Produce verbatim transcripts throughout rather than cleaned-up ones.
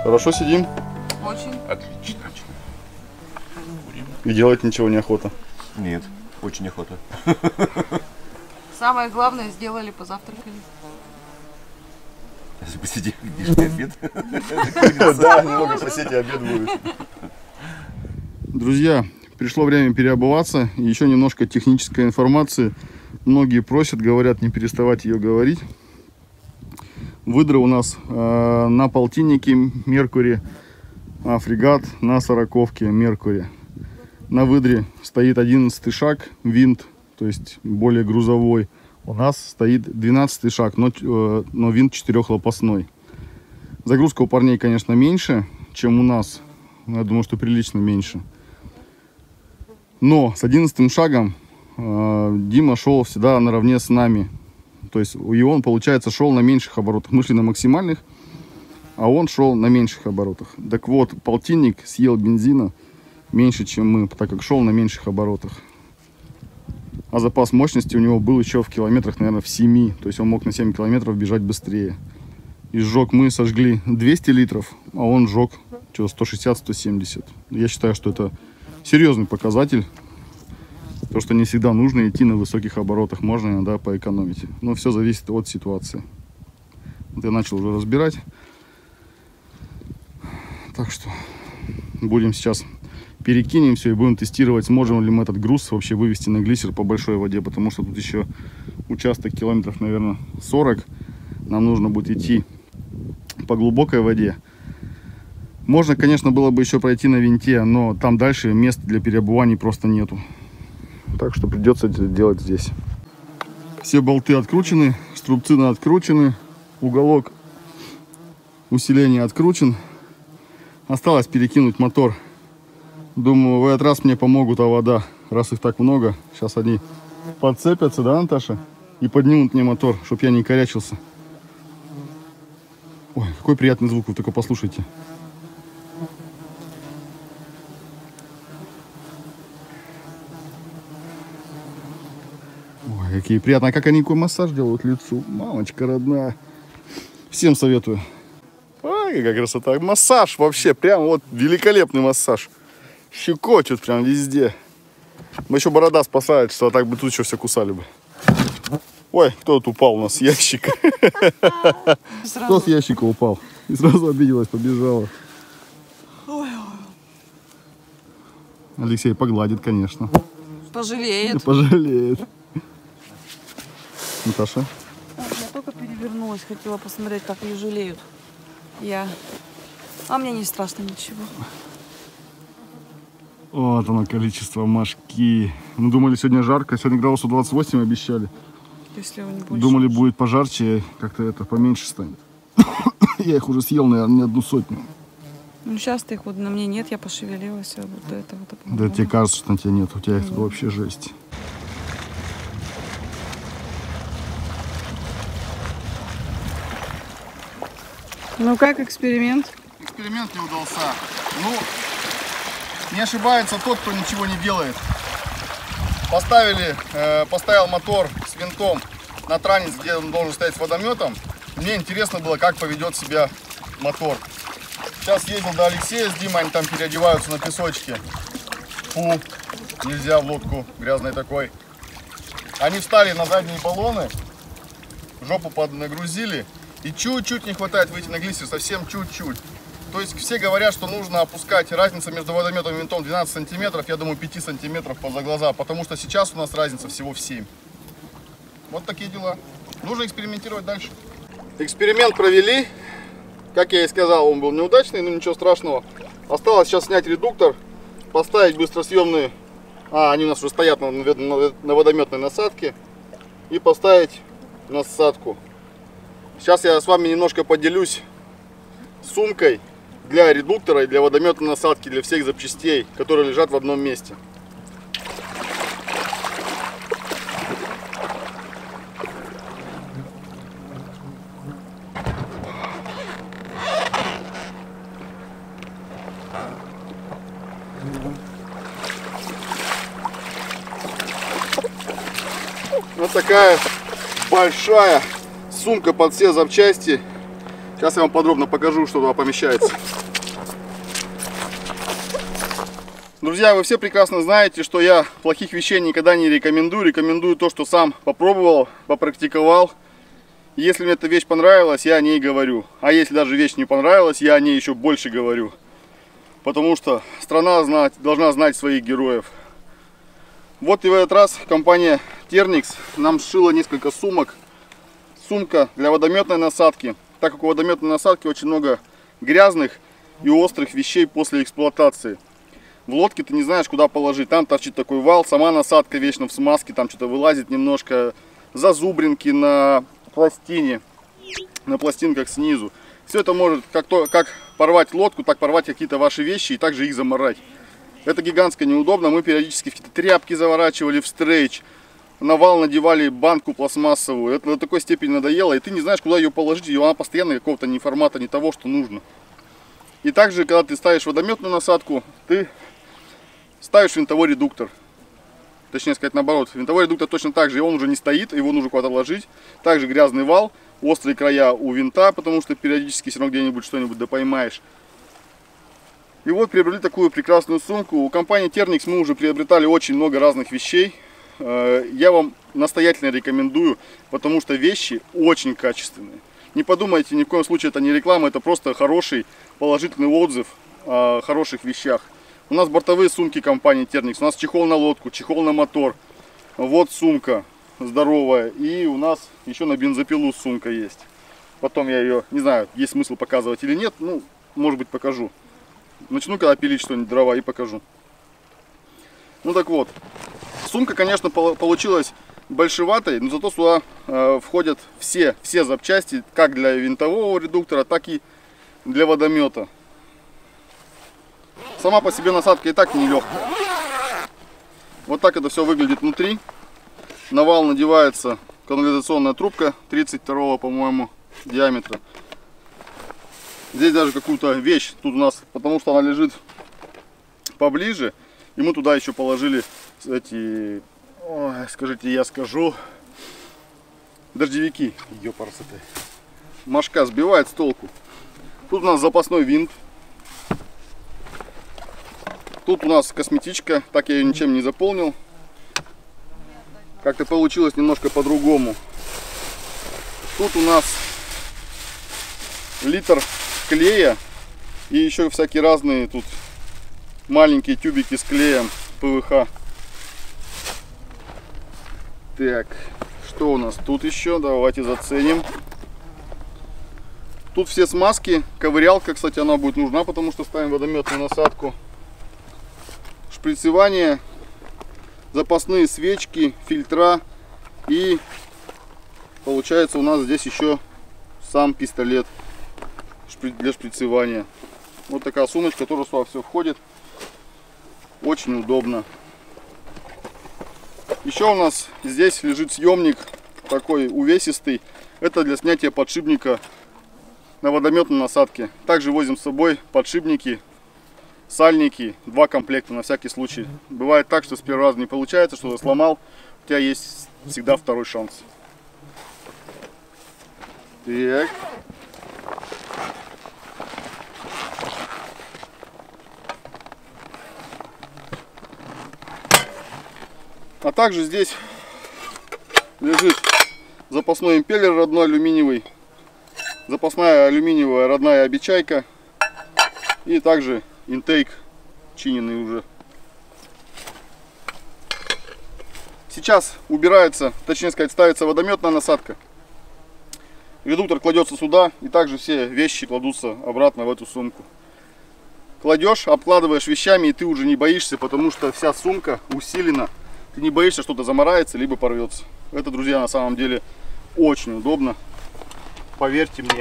Хорошо сидим? Очень. Отлично. И делать ничего неохота? Нет, очень охота. Самое главное сделали, позавтракали. Посиди, где же обед? Да, немного посидеть, обед будет. Друзья, пришло время переобуваться. И еще немножко технической информации. Многие просят, говорят, не переставать ее говорить. Выдра у нас э, на полтиннике Меркури, а фрегат на сороковке Меркури. На выдре стоит одиннадцатый шаг, винт, то есть более грузовой. У нас стоит двенадцатый шаг, но, э, но винт четырехлопастной. Загрузка у парней, конечно, меньше, чем у нас. Я думаю, что прилично меньше. Но с одиннадцатым шагом э, Дима шел всегда наравне с нами. То есть и он, получается, шел на меньших оборотах. Мы шли на максимальных, а он шел на меньших оборотах. Так вот, полтинник съел бензина меньше, чем мы, так как шел на меньших оборотах. А запас мощности у него был еще в километрах, наверное, в семи. То есть он мог на семь километров бежать быстрее. И сжег, мы сожгли двести литров, а он сжег сто шестьдесят — сто семьдесят. Я считаю, что это серьезный показатель. То, что не всегда нужно идти на высоких оборотах, можно иногда поэкономить. Но все зависит от ситуации. Вот я начал уже разбирать. Так что будем сейчас перекинем все и будем тестировать, сможем ли мы этот груз вообще вывести на глиссер по большой воде. Потому что тут еще участок километров, наверное, сорок. Нам нужно будет идти по глубокой воде. Можно, конечно, было бы еще пройти на винте, но там дальше места для переобуваний просто нету. Так что придется это делать здесь. Все болты откручены, струбцины откручены, уголок усиления откручен. Осталось перекинуть мотор. Думаю, в этот раз мне помогут, а вода, раз их так много. Сейчас они подцепятся, да, Наташа? И поднимут мне мотор, чтобы я не корячился. Ой, какой приятный звук, вы только послушайте. Ой, какие приятные. А как они какой массаж делают лицу? Мамочка родная. Всем советую. Ой, какая красота. Массаж вообще, прям вот великолепный массаж. Щекочет прям везде. Мы еще борода спасает, что так бы тут еще все кусали бы. Ой, кто тут упал у нас с ящика? Кто с ящика упал? И сразу обиделась, побежала. Алексей погладит, конечно. Пожалеет. Пожалеет. Наташа? Я только перевернулась, хотела посмотреть, как ее жалеют. Я... А мне не страшно ничего. Вот оно количество мошки. Мы думали, сегодня жарко, сегодня градусов двадцать восемь обещали. Если его не больше. Думали, будет пожарче, как-то это поменьше станет. Я их уже съел, наверное, не одну сотню. Ну сейчас-то их вот на мне нет, я пошевелилась, а вот до этого. Да тебе кажется, что на тебя нет, у тебя их вообще жесть. Ну как эксперимент? Эксперимент не удался. Ну, не ошибается тот, кто ничего не делает. Поставили, э, поставил мотор с винтом на транец, где он должен стоять с водометом. Мне интересно было, как поведет себя мотор. Сейчас ездил до Алексея с Димой, они там переодеваются на песочке. Фу, нельзя в лодку грязной такой. Они встали на задние баллоны, жопу поднагрузили. И чуть-чуть не хватает выйти на глиссер, совсем чуть-чуть. То есть все говорят, что нужно опускать, разница между водометом и винтом двенадцать сантиметров, я думаю, пять сантиметров поза глаза, потому что сейчас у нас разница всего в семь. Вот такие дела. Нужно экспериментировать дальше. Эксперимент провели. Как я и сказал, он был неудачный, но ничего страшного. Осталось сейчас снять редуктор, поставить быстросъемные, а они у нас уже стоят на, на, на водометной насадке, и поставить насадку. Сейчас я с вами немножко поделюсь сумкой для редуктора и для водометной насадки, для всех запчастей, которые лежат в одном месте. Вот такая большая сумка под все запчасти. Сейчас я вам подробно покажу, что туда помещается. Друзья, вы все прекрасно знаете, что я плохих вещей никогда не рекомендую. Рекомендую то, что сам попробовал, попрактиковал. Если мне эта вещь понравилась, я о ней говорю. А если даже вещь не понравилась, я о ней еще больше говорю. Потому что страна знать, должна знать своих героев. Вот и в этот раз компания Терникс нам сшила несколько сумок. Сумка для водометной насадки. Так как у водометной насадки очень много грязных и острых вещей после эксплуатации. В лодке ты не знаешь, куда положить. Там торчит такой вал, сама насадка вечно в смазке, там что-то вылазит немножко. Зазубринки на пластине, на пластинках снизу. Все это может как, то, как порвать лодку, так порвать какие-то ваши вещи и также их заморать. Это гигантско неудобно. Мы периодически в какие-то тряпки заворачивали в стрейч. На вал надевали банку пластмассовую. Это до такой степени надоело. И ты не знаешь, куда ее положить. И она постоянно какого-то не формата, не того, что нужно. И также, когда ты ставишь водометную насадку, ты ставишь винтовой редуктор. Точнее сказать наоборот. Винтовой редуктор точно так же. И он уже не стоит, его нужно куда-то ложить. Также грязный вал. Острые края у винта, потому что периодически все равно где-нибудь что-нибудь да поймаешь. И вот приобрели такую прекрасную сумку. У компании Терникс мы уже приобретали очень много разных вещей. Я вам настоятельно рекомендую, потому что вещи очень качественные. Не подумайте, ни в коем случае это не реклама, это просто хороший положительный отзыв о хороших вещах. У нас бортовые сумки компании Терникс, у нас чехол на лодку, чехол на мотор. Вот сумка здоровая. И у нас еще на бензопилу сумка есть. Потом я ее, не знаю, есть смысл показывать или нет, ну, может быть, покажу. Начну когда пилить что-нибудь, дрова, и покажу. Ну так вот, сумка, конечно, получилась большеватой, но зато сюда э, входят все, все запчасти, как для винтового редуктора, так и для водомета. Сама по себе насадка и так нелегкая. Вот так это все выглядит внутри. На вал надевается канализационная трубка тридцать второго, по-моему, диаметра. Здесь даже какую-то вещь тут у нас, потому что она лежит поближе. И мы туда еще положили эти, ой, скажите, я скажу, дождевики. Ёпарасоте. Машка сбивает с толку. Тут у нас запасной винт. Тут у нас косметичка, так я ее ничем не заполнил. Как-то получилось немножко по-другому. Тут у нас литр клея и еще всякие разные тут маленькие тюбики с клеем ПВХ. Так, что у нас тут еще? Давайте заценим. Тут все смазки. Ковырялка, кстати, она будет нужна, потому что ставим водометную насадку. Шприцевание, запасные свечки, фильтра и получается у нас здесь еще сам пистолет для шприцевания. Вот такая сумочка, тоже сюда все входит. Очень удобно. Еще у нас здесь лежит съемник такой увесистый. Это для снятия подшипника на водометной насадке. Также возим с собой подшипники, сальники, два комплекта на всякий случай. Бывает так, что с первого раза не получается, что-то сломал, у тебя есть всегда второй шанс. Так. А также здесь лежит запасной импеллер родной алюминиевый, запасная алюминиевая родная обечайка и также интейк чиненный уже. Сейчас убирается, точнее сказать, ставится водометная насадка. Редуктор кладется сюда, и также все вещи кладутся обратно в эту сумку. Кладешь, обкладываешь вещами, и ты уже не боишься, потому что вся сумка усилена. Ты не боишься, что-то замарается, либо порвется. Это, друзья, на самом деле очень удобно. Поверьте мне.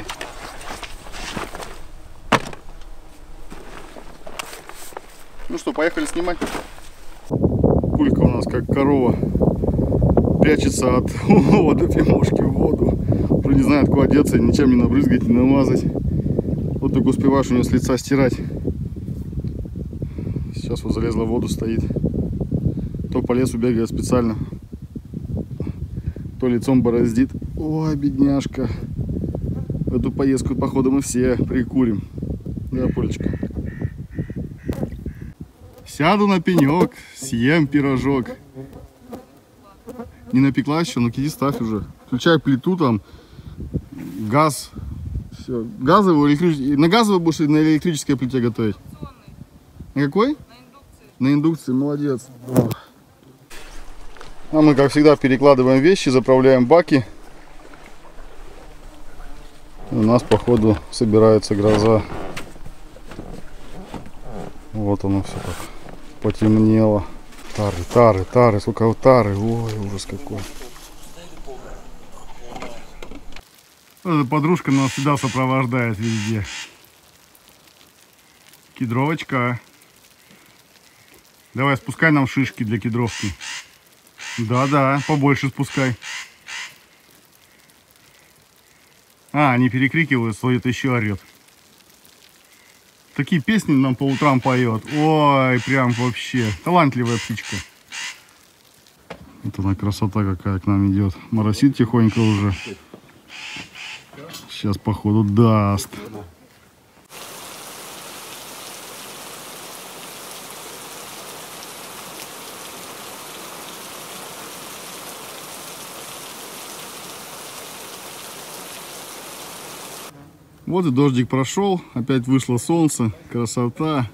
Ну что, поехали снимать. Кулька у нас как корова прячется от водопимошки в воду. Уже не знает, куда деться, ничем не набрызгать, не намазать. Вот только успеваешь у нее с лица стирать. Сейчас вот залезла в воду, стоит. То по лесу бегает специально, то лицом бороздит. Ой, бедняжка. В эту поездку, походу, мы все прикурим. Да, Полечка? Сяду на пенек, съем пирожок. Не напеклась еще, ну иди ставь уже. Включай плиту там, газ. Все. Газовую, электрическую. На газовой будешь или на электрической плите готовить? На какой? На индукции. На индукции, молодец. А мы, как всегда, перекладываем вещи, заправляем баки. И у нас, походу, собирается гроза. Вот оно все так потемнело. Тары, тары, тары, сколько тары. Ой, ужас какой. Эта подружка нас всегда сопровождает везде. Кедровочка. Давай, спускай нам шишки для кедровки. Да-да, побольше спускай. А, они перекрикивают, стоит еще орет. Такие песни нам по утрам поет. Ой, прям вообще. Талантливая птичка. Вот она красота какая к нам идет. Моросит тихонько уже. Сейчас, походу, даст. Вот и дождик прошел, опять вышло солнце, красота,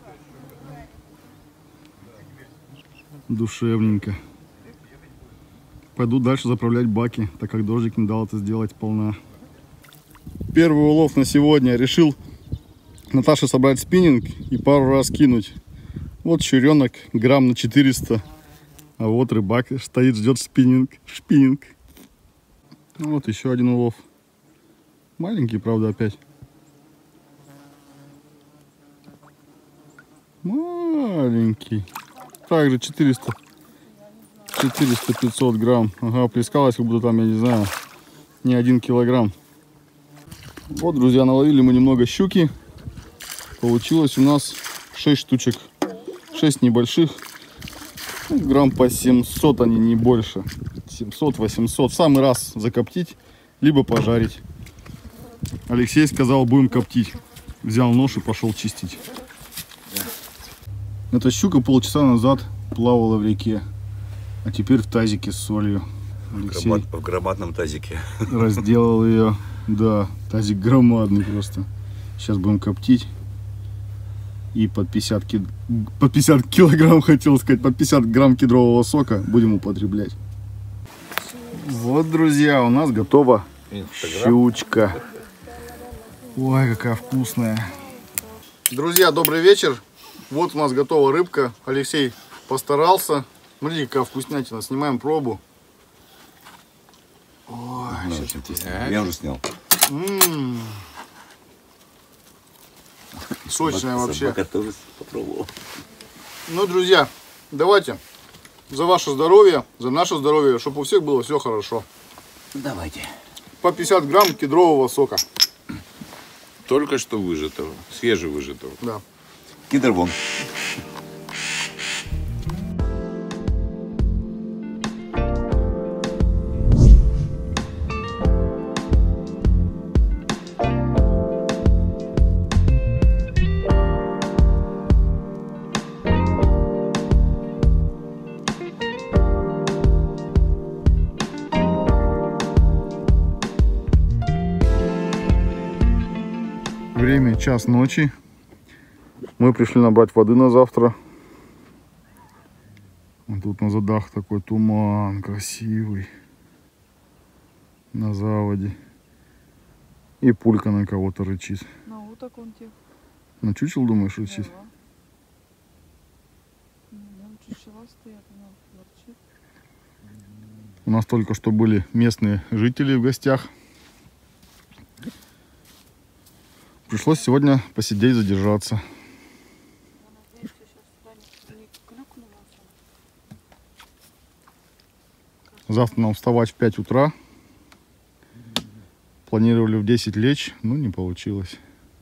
душевненько. Пойду дальше заправлять баки, так как дождик не дал это сделать полна. Первый улов на сегодня. Решил Наташе собрать спиннинг и пару раз кинуть. Вот черенок, грамм на четыреста, а вот рыбак стоит, ждет спиннинг, шпиннинг. Вот еще один улов. Маленький, правда, опять. Маленький. Также четыреста, четыреста пятьсот грамм. Ага, плескалось, как будто там, я не знаю, не один килограмм. Вот, друзья, наловили мы немного щуки. Получилось у нас шесть штучек. шесть небольших. Ну, грамм по семьсот, они не больше. семьсот-восемьсот. В самый раз закоптить, либо пожарить. Алексей сказал, будем коптить. Взял нож и пошел чистить. Эта щука полчаса назад плавала в реке, а теперь в тазике с солью. Алексей Громад, в громадном тазике. разделал ее. Да, тазик громадный просто. Сейчас будем коптить. И под пятьдесят, ки... под пятьдесят килограмм, хотел сказать, под пятьдесят грамм кедрового сока будем употреблять. Вот, друзья, у нас готова щучка. Ой, какая вкусная. Друзья, добрый вечер. Вот у нас готова рыбка. Алексей постарался. Смотрите, какая вкуснятина. Снимаем пробу. Ой, Ну, я уже снял. м-м-м. Сочная вообще. Собака тоже попробовал. Ну, друзья, давайте за ваше здоровье, за наше здоровье, чтобы у всех было все хорошо. Давайте. По пятьдесят грамм кедрового сока. Только что выжатого, свежевыжатого. Да. Кедр вон. Время час ночи. Мы пришли набрать воды на завтра. Вот тут на задах такой туман красивый. На заводе. И пулька на кого-то рычит. На уток он тебе. На чучел, думаешь, рычит? Вон чучела стоят, она ворчит. У нас только что были местные жители в гостях. Пришлось сегодня посидеть, задержаться. Завтра нам вставать в пять утра. Планировали в десять лечь, но не получилось.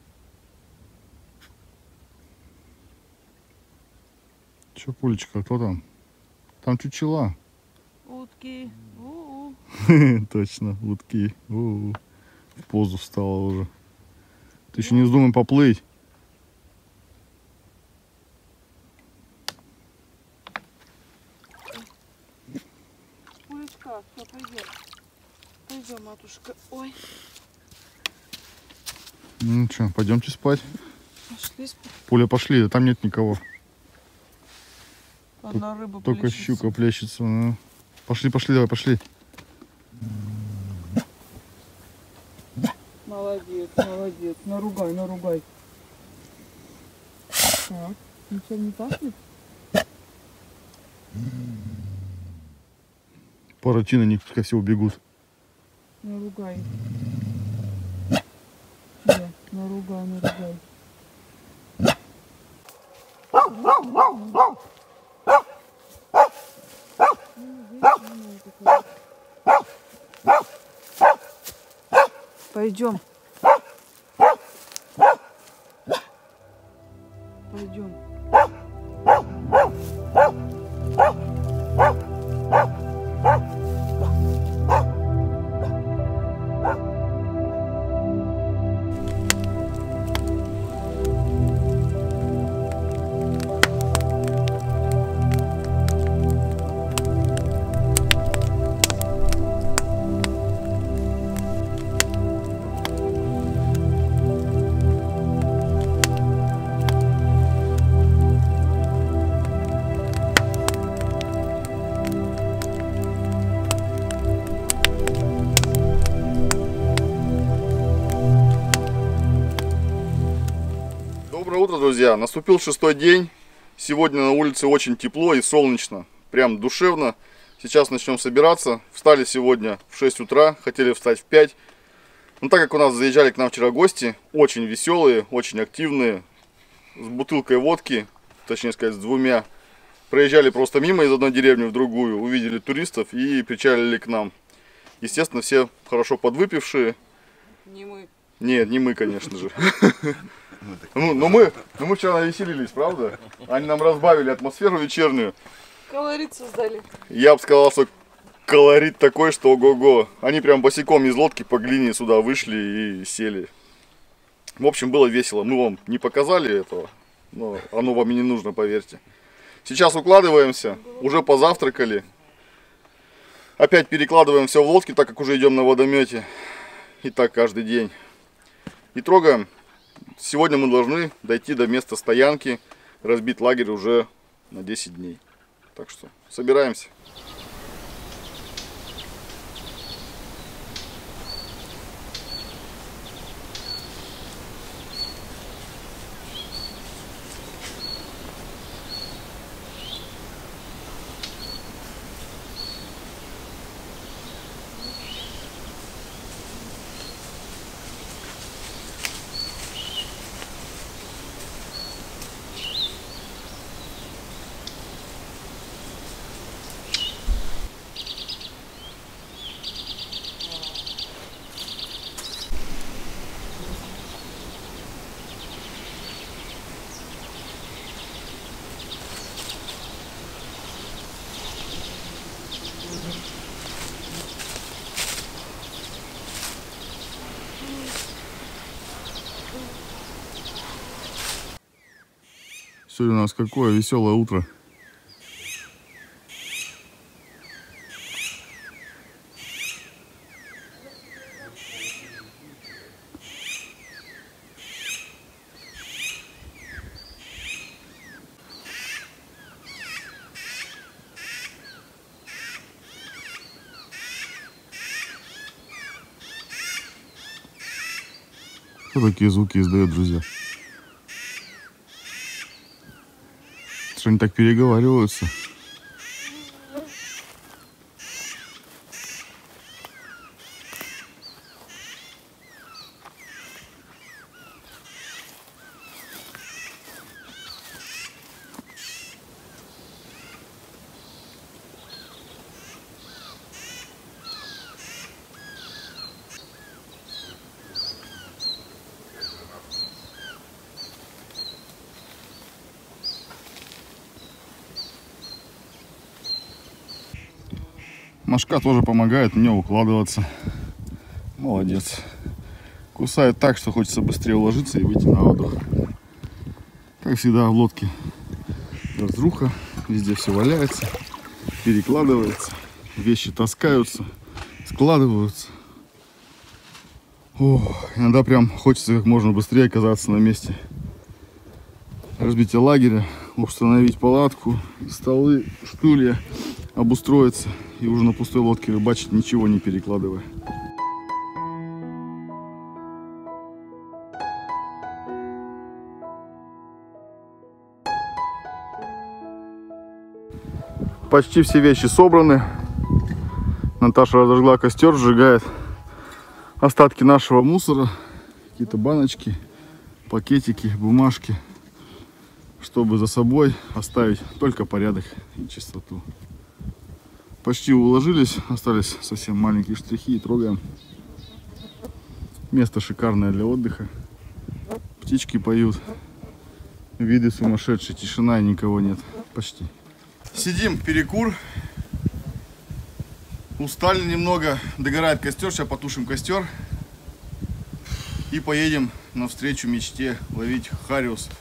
Че, Пулечка, кто там? Там чучела. Утки. У-у. Точно, утки. У-у. В позу встала уже. Ты еще не вздумай поплыть. Только... Ой, Ну что, пойдемте спать. пошли спать. Пуля, пошли, там нет никого. Одна рыба Только плещется. щука плещется. Ну. Пошли, пошли, давай, пошли. Молодец, молодец. Наругай, наругай. Так, ничего не пахнет? Паратины, они, скорее всего, бегут. Наругай. Да, наругай, наругай. Пойдем. Пойдем. Доброе утро, друзья! Наступил шестой день. Сегодня на улице очень тепло и солнечно. Прям душевно. Сейчас начнем собираться. Встали сегодня в шесть утра. Хотели встать в пять. Но так как у нас заезжали к нам вчера гости, очень веселые, очень активные, с бутылкой водки, точнее сказать, с двумя, проезжали просто мимо из одной деревни в другую, увидели туристов и причалили к нам. Естественно, все хорошо подвыпившие. Не мы. Нет, не мы, конечно же. Ну, но мы, но мы вчера навеселились, правда? Они нам разбавили атмосферу вечернюю. Колорит создали. Я бы сказал, что колорит такой, что ого-го. Они прям босиком из лодки по глине сюда вышли и сели. В общем, было весело. Мы вам не показали этого, но оно вам и не нужно, поверьте. Сейчас укладываемся, уже позавтракали. Опять перекладываем все в лодки, так как уже идем на водомете. И так каждый день. И трогаем. Сегодня мы должны дойти до места стоянки, разбить лагерь уже на десять дней. Так что собираемся. Сегодня у нас какое веселое утро. Что такие звуки издают, друзья? Что они так переговариваются? Машка тоже помогает мне укладываться. Молодец. Кусает так, что хочется быстрее уложиться и выйти на отдых. Как всегда в лодке разруха. Везде все валяется, перекладывается. Вещи таскаются, складываются. Ох, иногда прям хочется как можно быстрее оказаться на месте разбития лагеря, установить палатку, столы, стулья, обустроиться и уже на пустой лодке рыбачить, ничего не перекладывая. Почти все вещи собраны. Наташа разожгла костер, сжигает остатки нашего мусора, какие-то баночки, пакетики, бумажки, чтобы за собой оставить только порядок и чистоту. Почти уложились, остались совсем маленькие штрихи и трогаем. Место шикарное для отдыха. Птички поют, виды сумасшедшие, тишина и никого нет. Почти. Сидим, перекур. Устали немного, догорает костер, сейчас потушим костер и поедем навстречу мечте ловить хариусов.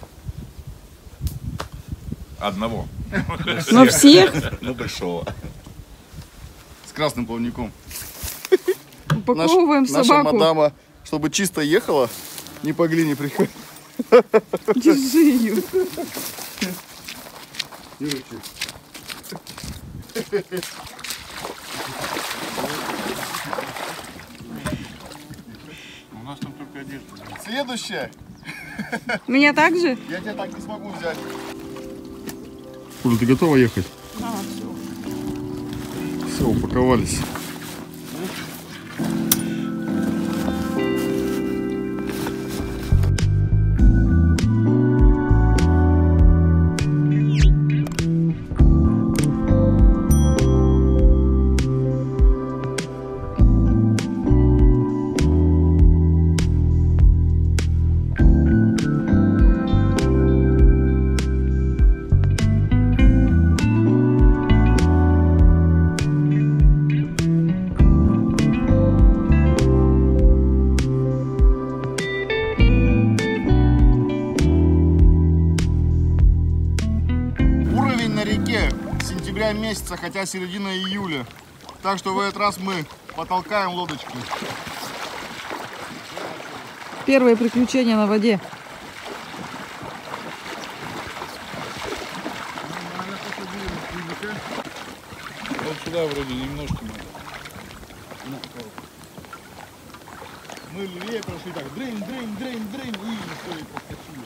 Одного. Но всех Ну, большого. С красным плавником. упаковываем Наш- Наша собаку. мадама, чтобы чисто ехала, не по глине приходит. Держи ее. У нас там только одежда. Следующее. Меня также? Я тебя так не смогу взять. Оля, ты готова ехать? А, все. Все, упаковались. Уровень на реке сентября месяца, хотя середина июля. Так что в этот раз мы потолкаем лодочку. Первые приключения на воде. Вот сюда вроде немножко надо. Мы левее прошли так, дрынь, дрынь, дрынь, дрынь, и все, и проскочили.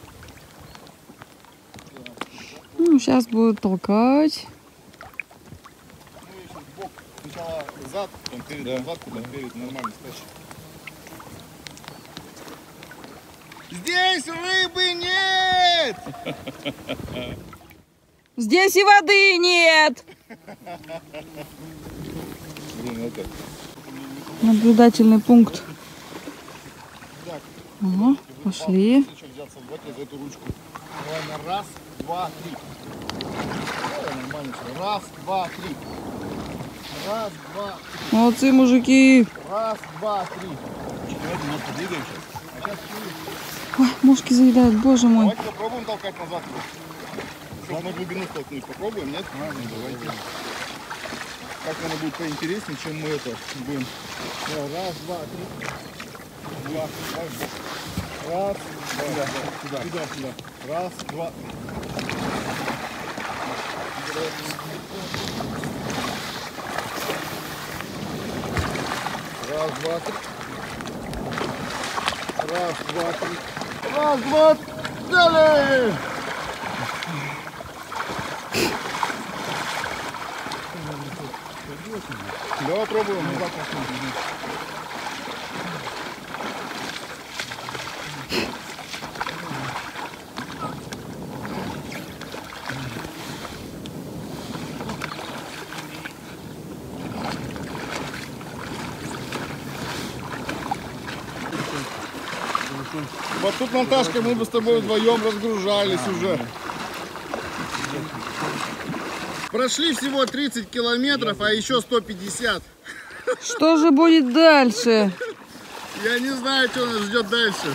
Ну, сейчас будут толкать. Мы еще сбоку, сначала зад, потом перед, Да. назад, потом перед, нормально стащим. Здесь рыбы нет! Здесь и воды нет. Блин, это... Наблюдательный пункт. Так, Ага, пошли. еще взяться в воде за эту ручку. Давай на раз, два, три. Давай, нормально все. Раз, два, три. Раз, два, три. Молодцы, мужики. Раз, два, три. Давайте немножко двигаем сейчас. А сейчас Ой, мушки заедают, боже мой. давайте попробуем толкать назад. Чтобы на глубину столкнуть. Попробуем, нет? А, ну, давайте. Так оно будет поинтереснее, чем мы это будем. Давай, раз, два, три. Два, давай, раз, два, сюда, сюда, сюда. Раз, два. Раз, два, три. Раз, два, три. Раз, два, далее! Давай пробуем. Вот тут, Наташка, мы бы с тобой вдвоем разгружались уже. Прошли всего тридцать километров, а еще сто пятьдесят. Что же будет дальше? Я не знаю, что нас ждет дальше.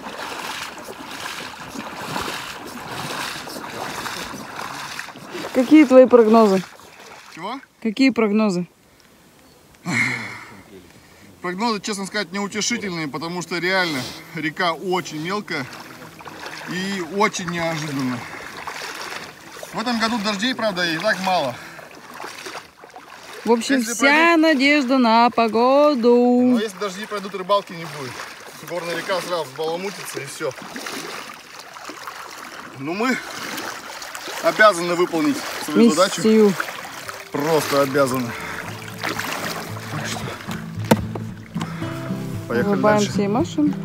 Какие твои прогнозы? Чего? Какие прогнозы? Прогнозы, честно сказать, неутешительные, потому что реально река очень мелкая и очень неожиданно. В этом году дождей, правда, и так мало. В общем, Если вся пройдут- надежда на погоду. Но если дожди пройдут, рыбалки не будет. Горная река сразу взбаламутится и все. Но мы обязаны выполнить свою задачу. Миссию. Просто обязаны. Так что поехали дальше. Улыбаемся и машем.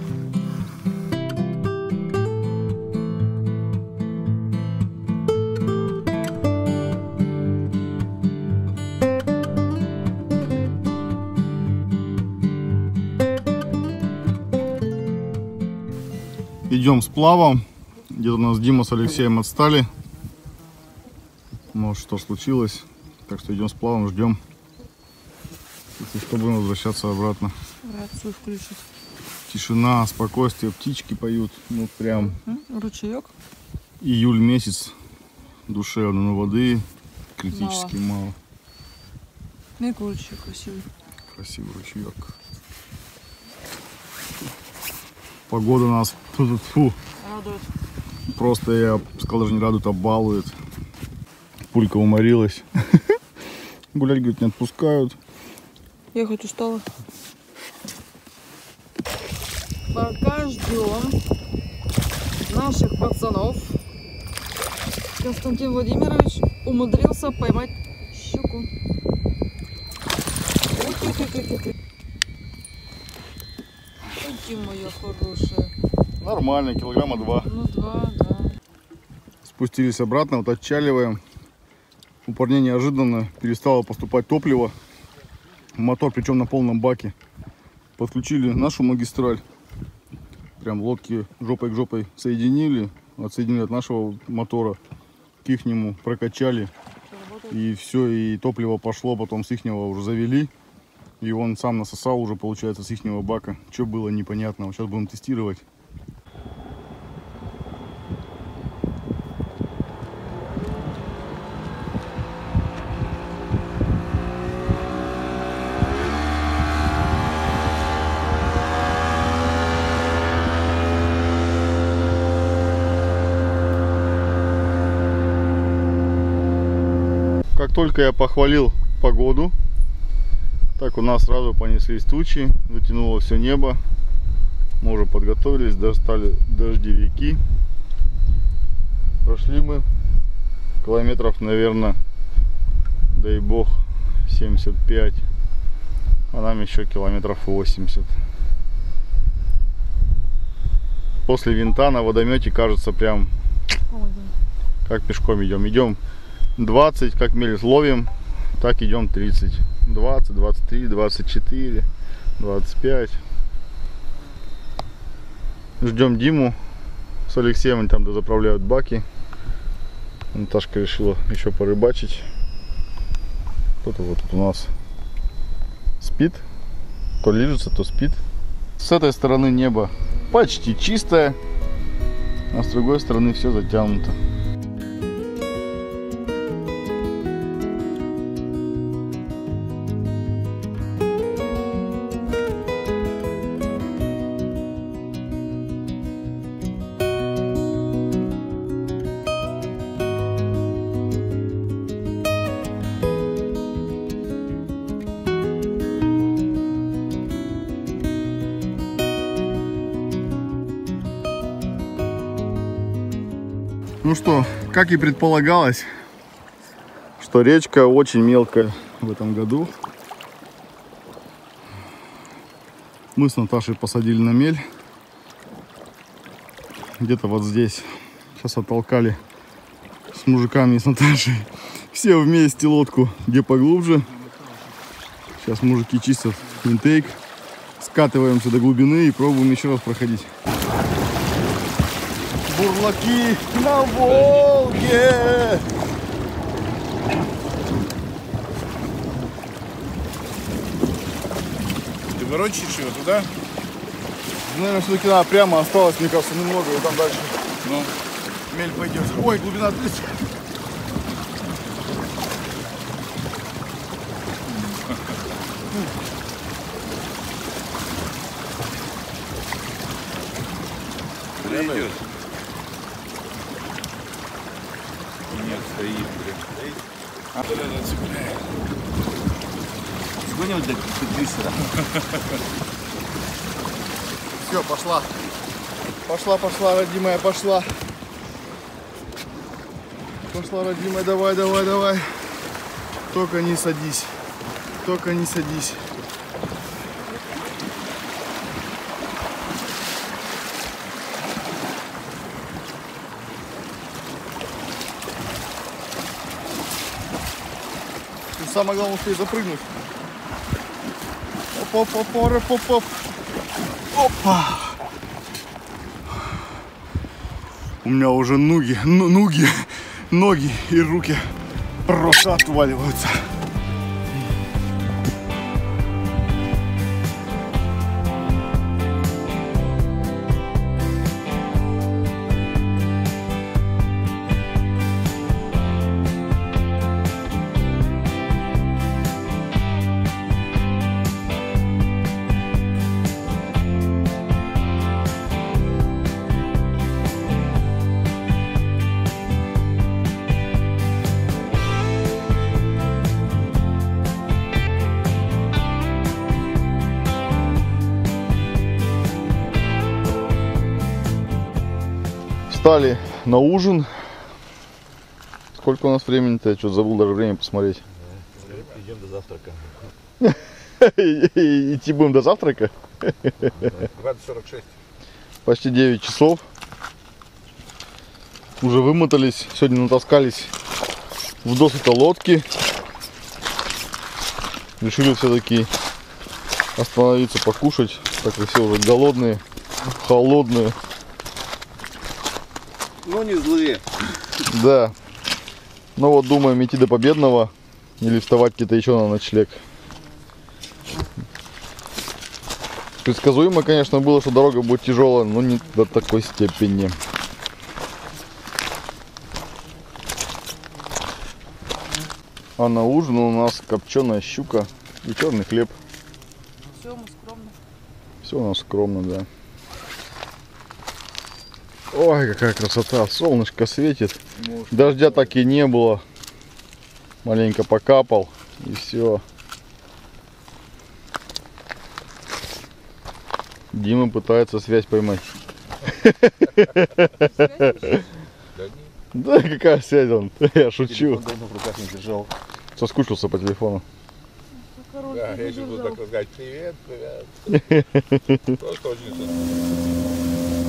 Идем сплавом. Где-то у нас Дима с Алексеем отстали. Может, что случилось. Так что идем сплавом, ждем. Если что, будем возвращаться обратно. Рацию включить. Тишина, спокойствие, птички поют. Ну прям М, Ручеек. июль месяц. Душевно, но воды критически мало. Ну и ручеек красивый. Красивый ручеек. Погода нас фу, Радует. просто, я сказал, даже не радует, а балует. Пулька уморилась. Гулять, говорит, не отпускают. Ехать устала. Пока ждем наших пацанов. Константин Владимирович умудрился поймать щуку. Ой-ой-ой-ой-ой. Ой, ты моя хорошая. Нормально, килограмма два. Ну два, да. Спустились обратно, вот отчаливаем. У парней неожиданно перестало поступать топливо. Мотор, причем на полном баке. Подключили нашу магистраль. Прям лодки жопой к жопой соединили. Отсоединили от нашего мотора к ихнему, прокачали. И все, и топливо пошло, потом с ихнего уже завели. И он сам насосал уже, получается, с ихнего бака. Что было непонятно. Сейчас будем тестировать. Как только я похвалил погоду, так у нас сразу понеслись тучи, затянуло все небо. Мы уже подготовились, достали дождевики. Прошли мы километров, наверное, дай бог, семьдесят пять, а нам еще километров восемьдесят. После винта на водомете кажется прям как пешком идем. Идем двадцать, как мель ловим, так идем тридцать. двадцать, двадцать три, двадцать четыре, двадцать пять. Ждем Диму с Алексеем, они там дозаправляют баки. Наташка решила еще порыбачить. Кто-то вот тут у нас спит, то лежится, то спит. С этой стороны небо почти чистое, а с другой стороны все затянуто. Ну что, как и предполагалось, что речка очень мелкая в этом году. Мы с Наташей посадили на мель. Где-то вот здесь. Сейчас оттолкали с мужиками и с Наташей. Все вместе лодку, где поглубже. Сейчас мужики чистят интейк. Скатываемся до глубины и пробуем еще раз проходить. Бурлаки на Волге. Ты ворочишь его туда? Наверное, все-таки надо прямо, осталось, мне кажется, немного, и там дальше Ну, мель пойдет. Ой, глубина тридцать. идет. Нет, стоит, блин. А вот это цепляет. Сгоним до Крисера. Все, пошла. Пошла, пошла, родимая, пошла. Пошла, родимая, давай, давай, давай. Только не садись. Только не садись. И самое главное, успей запрыгнуть. Оп, оп, оп, оп, оп, оп. Опа. У меня уже ноги, ну, ноги, ноги и руки просто отваливаются. Встали на ужин. Сколько у нас времени-то? Я что-то забыл даже время посмотреть. Идем до завтрака. Идти будем до завтрака? двадцать сорок шесть. Почти девять часов. Уже вымотались. Сегодня натаскались в досыта лодки. Решили все-таки остановиться покушать, так как все уже голодные, холодные. Ну не злые. Да. Ну вот думаем идти до Победного или вставать где-то еще на ночлег. Предсказуемо, конечно, было, что дорога будет тяжелая, но не до такой степени. А на ужин у нас копченая щука и черный хлеб. Все, мы скромно. Все у нас скромно, да. Ой, какая красота, солнышко светит. Дождя так и не было. Маленько покапал и все. Дима пытается связь поймать. Да какая связь он? Я шучу. Давно в руках не держал. Соскучился по телефону. Да, я еще буду так сказать, привет, привет. Просто очень здорово.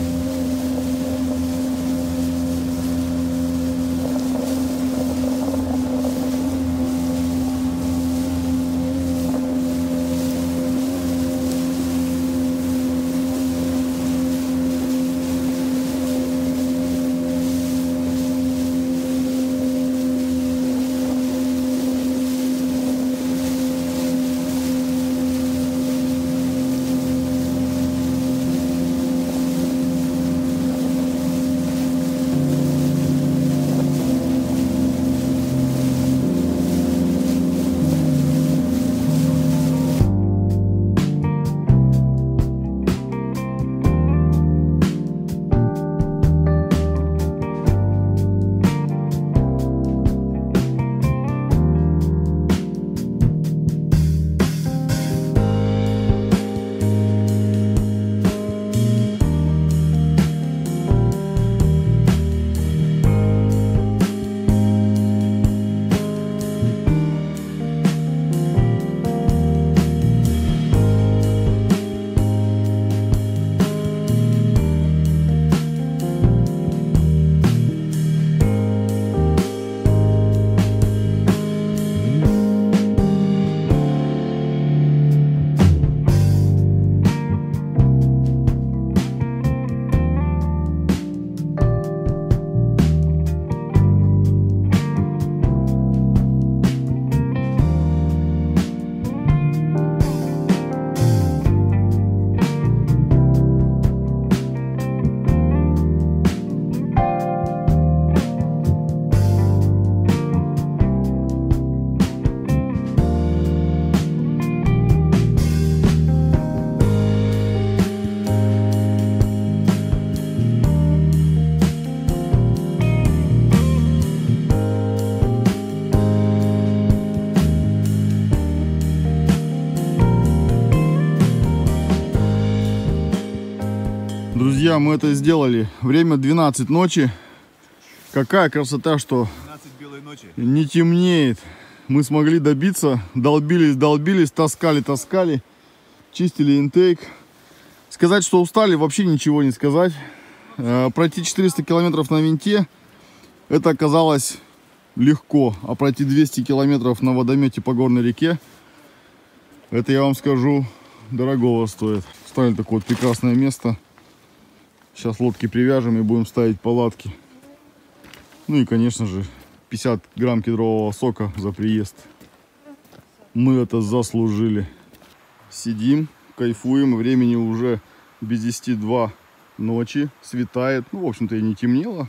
Друзья, мы это сделали. Время двенадцать ночи. Какая красота, что двенадцать белой ночи. не темнеет. Мы смогли добиться. Долбились, долбились, таскали, таскали. Чистили интейк. Сказать, что устали, вообще ничего не сказать. Пройти четыреста километров на винте, это оказалось легко. А пройти двести километров на водомете по горной реке, это, я вам скажу, дорогого стоит. Ставили такое вот прекрасное место. Сейчас лодки привяжем и будем ставить палатки. Ну и, конечно же, пятьдесят грамм кедрового сока за приезд. Мы это заслужили. Сидим, кайфуем. Времени уже без десяти два ночи. Светает. Ну, в общем-то, и не темнело.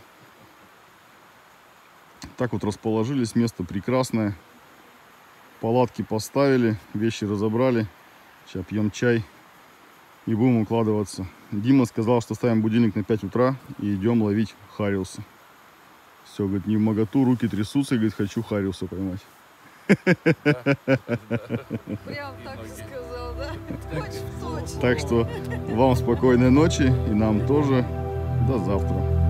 Так вот расположились. Место прекрасное. Палатки поставили. Вещи разобрали. Сейчас пьем чай. И будем укладываться. Дима сказал, что ставим будильник на пять утра. И идем ловить хариуса. Все, говорит, не в моготу. Руки трясутся. И говорит, хочу хариуса поймать. Прям так сказал, да? Точно, точно. Так что вам спокойной ночи и нам тоже. До завтра.